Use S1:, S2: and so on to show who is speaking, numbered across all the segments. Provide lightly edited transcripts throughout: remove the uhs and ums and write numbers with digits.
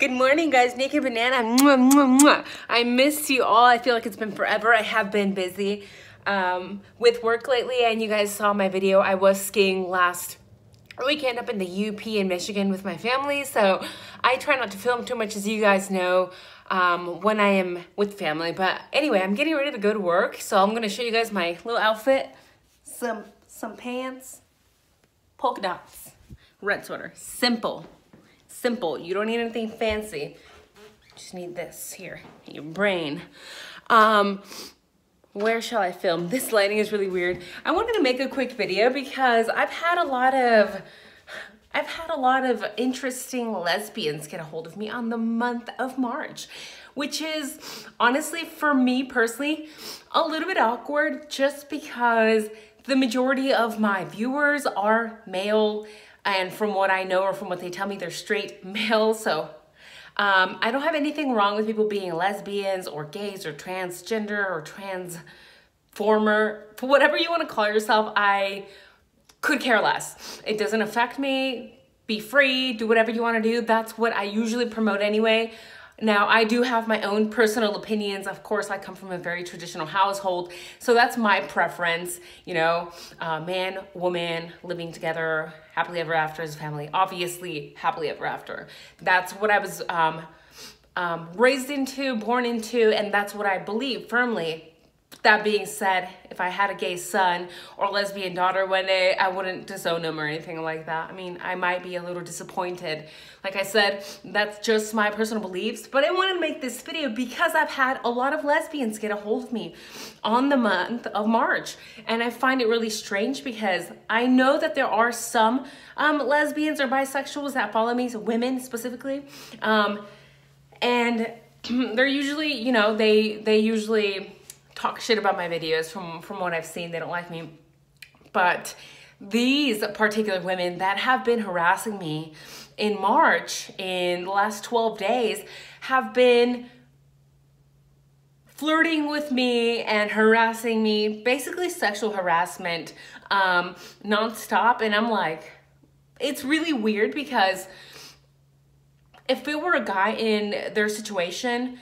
S1: Good morning, guys. Naked Banana. Mwah, mwah, mwah. I miss you all. I feel like it's been forever. I have been busy with work lately, and you guys saw my video. I was skiing last weekend up in the UP in Michigan with my family, so I try not to film too much, as you guys know, when I am with family. But anyway, I'm getting ready to go to work, so I'm going to show you guys my little outfit. Some pants, polka dots, red sweater. Simple. You don't need anything fancy. Just need this here in your brain. Where shall I film? This lighting is really weird. I wanted to make a quick video because I've had a lot of interesting lesbians get a hold of me on the month of March, which is honestly, for me personally, a little bit awkward, just because the majority of my viewers are male. And from what I know, or from what they tell me, they're straight male. So I don't have anything wrong with people being lesbians or gays or transgender or transformer, whatever you want to call yourself. I could care less. It doesn't affect me. Be free, do whatever you want to do. That's what I usually promote anyway. Now, I do have my own personal opinions. Of course, I come from a very traditional household, so that's my preference. You know, man, woman, living together, happily ever after as a family. Obviously, happily ever after. That's what I was raised into, born into, and that's what I believe firmly. That being said, if I had a gay son or lesbian daughter one day, I wouldn't disown them or anything like that. I mean, I might be a little disappointed. Like I said, that's just my personal beliefs, but I wanted to make this video because I've had a lot of lesbians get a hold of me on the month of March. And I find it really strange because I know that there are some lesbians or bisexuals that follow me, so women specifically. And they're usually, you know, they usually talk shit about my videos from what I've seen. They don't like me. But these particular women that have been harassing me in March, in the last 12 days, have been flirting with me and harassing me, basically sexual harassment, nonstop. And I'm like, it's really weird because if it were a guy in their situation,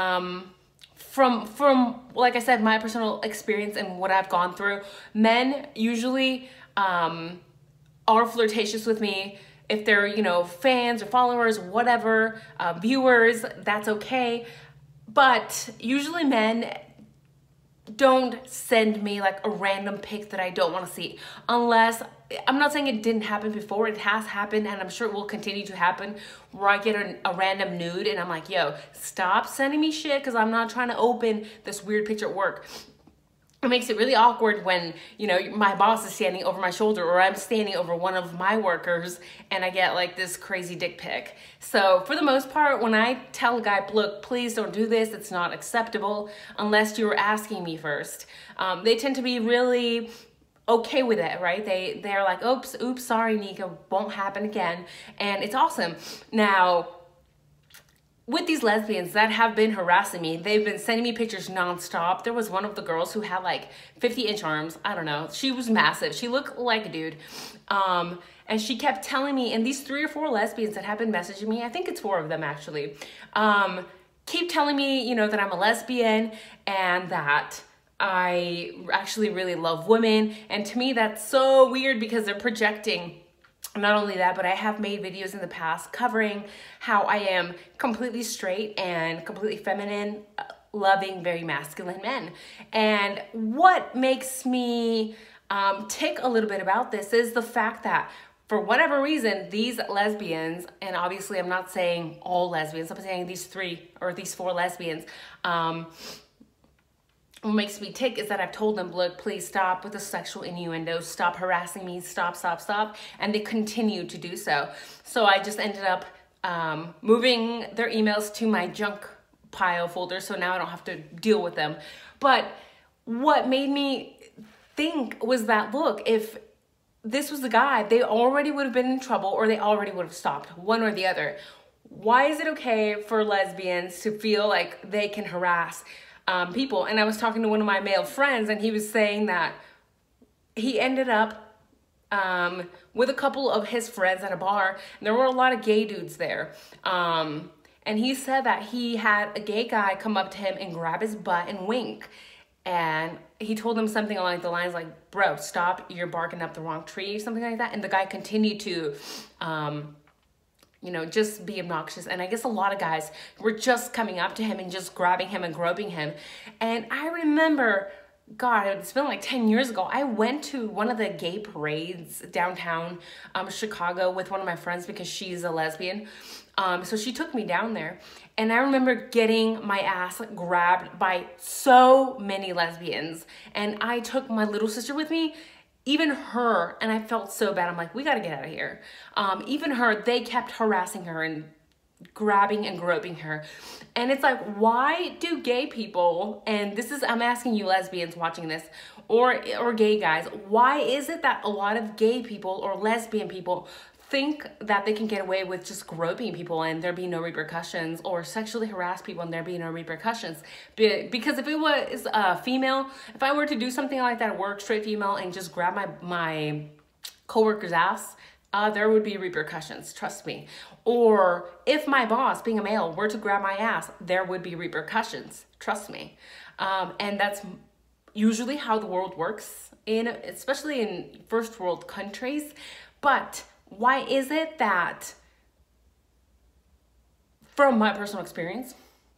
S1: from like I said, my personal experience and what I've gone through, men usually are flirtatious with me. If they're, you know, fans or followers, whatever, viewers, that's okay. But usually men don't send me like a random pic that I don't want to see, unless, I'm not saying it didn't happen before, it has happened, and I'm sure it will continue to happen, where I get a random nude and I'm like, yo, stop sending me shit because I'm not trying to open this weird picture at work. It makes it really awkward when, you know, my boss is standing over my shoulder or I'm standing over one of my workers and I get like this crazy dick pic. So for the most part, when I tell a guy, look, please don't do this, it's not acceptable unless you're asking me first, they tend to be really okay with it, right? They're like, oops, sorry, Nika, won't happen again. And it's awesome. Now, with these lesbians that have been harassing me, they've been sending me pictures nonstop. There was one of the girls who had like 50-inch arms. I don't know. She was massive. She looked like a dude. And she kept telling me, and these 3 or 4 lesbians that have been messaging me, I think it's 4 of them actually, keep telling me, you know, that I'm a lesbian and that I actually really love women. And to me, that's so weird because they're projecting. Not only that, but I have made videos in the past covering how I am completely straight and completely feminine, loving very masculine men. And what makes me tick a little bit about this is the fact that for whatever reason, these lesbians, and obviously I'm not saying all lesbians, I'm saying these 3 or these 4 lesbians, what makes me tick is that I've told them, look, please stop with the sexual innuendo, stop harassing me, stop, and they continue to do so. So I just ended up moving their emails to my junk pile folder, so now I don't have to deal with them. But what made me think was that, look, if this was the guy, they already would have been in trouble or they already would have stopped, one or the other. Why is it okay for lesbians to feel like they can harass people? And I was talking to one of my male friends and he was saying that he ended up with a couple of his friends at a bar, and there were a lot of gay dudes there. And he said that he had a gay guy come up to him and grab his butt and wink. And he told him something along the lines like, bro, stop, you're barking up the wrong tree, something like that. And the guy continued to, you know, just be obnoxious. And I guess a lot of guys were just coming up to him and just grabbing him and groping him. And I remember, God, it's been like 10 years ago. I went to one of the gay parades downtown Chicago with one of my friends because she's a lesbian. So she took me down there, and I remember getting my ass grabbed by so many lesbians, and I took my little sister with me, even her, and I felt so bad. I'm like, we gotta get out of here. Even her, they kept harassing her and grabbing and groping her. And it's like, why do gay people, and this is, I'm asking you lesbians watching this, or gay guys, why is it that a lot of gay people or lesbian people think that they can get away with just groping people and there be no repercussions, or sexually harass people and there be no repercussions? Because if it was a female, if I were to do something like that at work, straight female, and just grab my coworker's ass, there would be repercussions, trust me. Or if my boss, being a male, were to grab my ass, there would be repercussions, trust me. And that's usually how the world works, especially in first world countries. But why is it that, from my personal experience,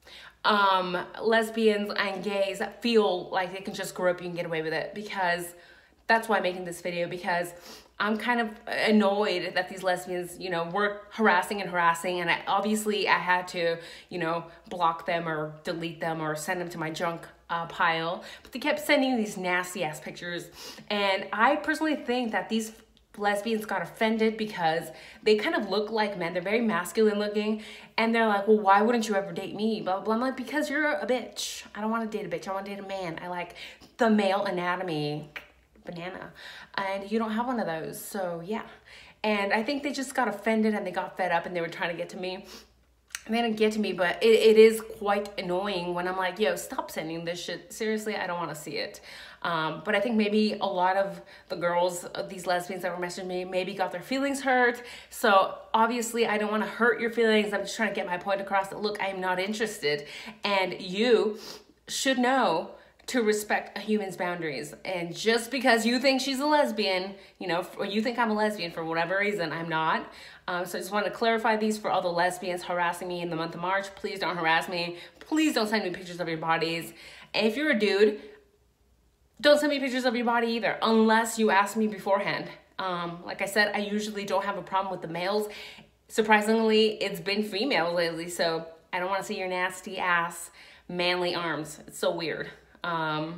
S1: lesbians and gays feel like they can just grope you and get away with it? Because that's why I'm making this video, because I'm kind of annoyed that these lesbians, you know, were harassing, and I obviously had to, you know, block them or delete them or send them to my junk pile. But they kept sending these nasty ass pictures, and I personally think that these lesbians got offended because they kind of look like men. They're very masculine looking, and they're like, well, why wouldn't you ever date me? Blah, blah, blah. I'm like, because you're a bitch. I don't want to date a bitch. I want to date a man. I like the male anatomy, banana, and you don't have one of those. So yeah. And I think they just got offended and they got fed up and they were trying to get to me. And they didn't get to me, but it is quite annoying when I'm like, yo, stop sending this shit. Seriously, I don't want to see it. But I think maybe a lot of the girls, these lesbians that were messaging me, maybe got their feelings hurt. So obviously I don't want to hurt your feelings. I'm just trying to get my point across that, look, I'm not interested. And you should know to respect a human's boundaries. And just because you think she's a lesbian, you know, or you think I'm a lesbian for whatever reason, I'm not. So I just want to clarify these for all the lesbians harassing me in the month of March. Please don't harass me. Please don't send me pictures of your bodies. And if you're a dude, don't send me pictures of your body either, unless you ask me beforehand. Like I said, I usually don't have a problem with the males. Surprisingly, it's been females lately, so I don't want to see your nasty ass manly arms. It's so weird. But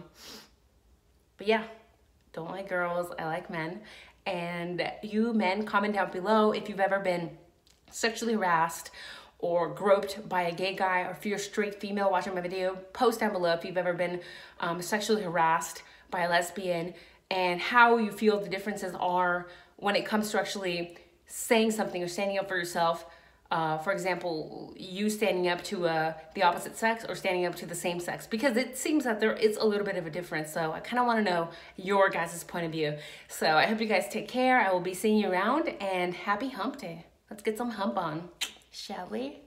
S1: yeah, don't like girls, I like men. And you men, comment down below if you've ever been sexually harassed or groped by a gay guy, or if you're a straight female watching my video, post down below if you've ever been sexually harassed by a lesbian, and how you feel the differences are when it comes to actually saying something or standing up for yourself. For example, you standing up to the opposite sex or standing up to the same sex, because it seems that there is a little bit of a difference. So I kind of want to know your guys' point of view. So I hope you guys take care. I will be seeing you around, and happy hump day. Let's get some hump on, shall we?